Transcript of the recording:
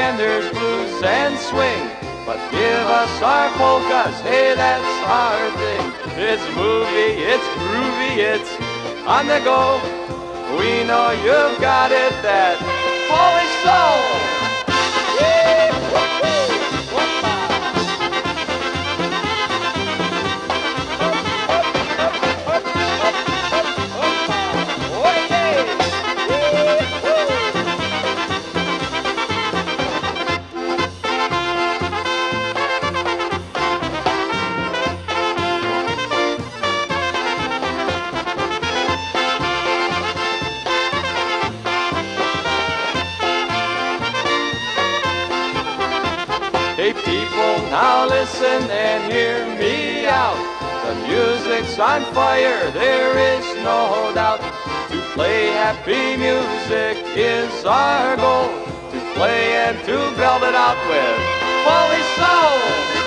and there's blues and swing. But give us our polkas, hey, that's our thing. It's movie, it's groovy, it's on the go. We know you've got it, that Polish soul. Hey people, now listen and hear me out. The music's on fire, there is no doubt. To play happy music is our goal. To play and to belt it out with Polish soul.